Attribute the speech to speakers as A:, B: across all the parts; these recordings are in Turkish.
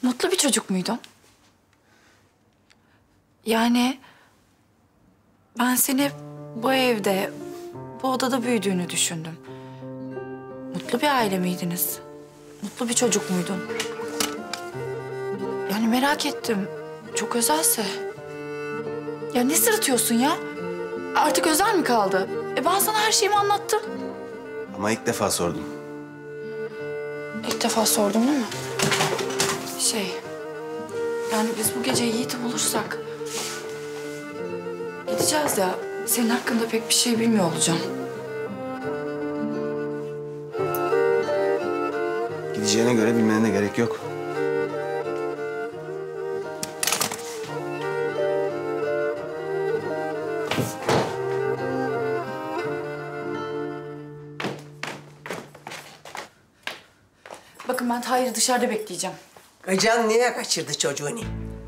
A: Mutlu bir çocuk muydun? Yani ben seni bu evde, bu odada büyüdüğünü düşündüm. Mutlu bir aile miydiniz? Mutlu bir çocuk muydun? Yani merak ettim. Çok özelse. Ya ne sırıtıyorsun ya? Artık özel mi kaldı? Ben sana her şeyimi anlattım.
B: Ama ilk defa sordum.
A: İlk defa sordum değil mi? Yani biz bu gece Yiğit'i bulursak... gideceğiz ya. Senin hakkında pek bir şey bilmiyor olacağım.
B: Gideceğine göre bilmene gerek yok.
A: Bakın ben Tahir'i dışarıda bekleyeceğim.
C: Can niye kaçırdı çocuğunu?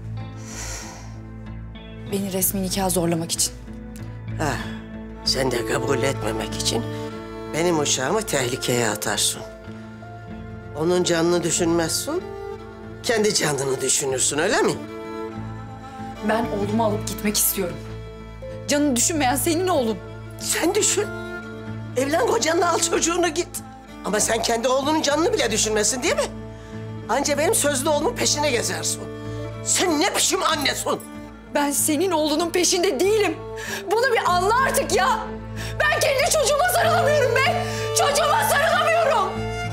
A: Beni resmi nikaha zorlamak için.
C: Ha, sen de kabul etmemek için benim uşağımı tehlikeye atarsın. Onun canını düşünmezsin, kendi canını düşünürsün, öyle mi?
A: Ben oğlumu alıp gitmek istiyorum. Canını düşünmeyen senin oğlun.
C: Sen düşün. Evlen kocanla al çocuğunu git. Ama sen kendi oğlunun canını bile düşünmesin değil mi? Anca benim sözlü oğlumun peşine gezersin. Sen ne biçim annesin?
A: Ben senin oğlunun peşinde değilim. Bunu bir anla artık ya. Ben kendi çocuğuma sarılamıyorum be. Çocuğuma sarılamıyorum.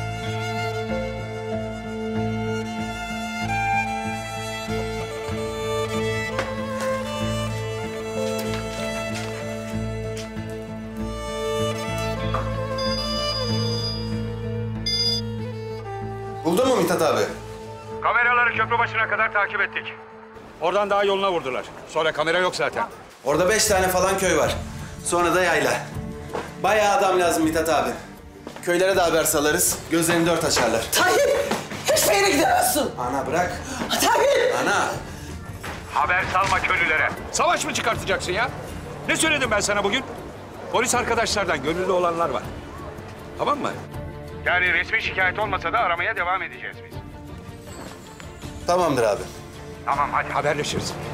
B: Buldun mu Mithat abi?
D: Kameraları köprü başına kadar takip ettik. Oradan daha yoluna vurdular. Sonra kamera yok zaten.
B: Orada 5 tane falan köy var. Sonra da yayla. Bayağı adam lazım Mithat abi. Köylere de haber salarız. Gözlerini dört açarlar.
C: Tahir, hiçbir yere gidemezsin.
B: Ana bırak.
C: Tahir!
B: Ana.
D: Haber salma köylülere. Savaş mı çıkartacaksın ya? Ne söyledim ben sana bugün? Polis arkadaşlardan gönüllü olanlar var. Tamam mı? Yani resmi şikayet olmasa da aramaya devam edeceğiz biz.
B: Tamamdır abi.
D: Tamam hadi haberleşiriz.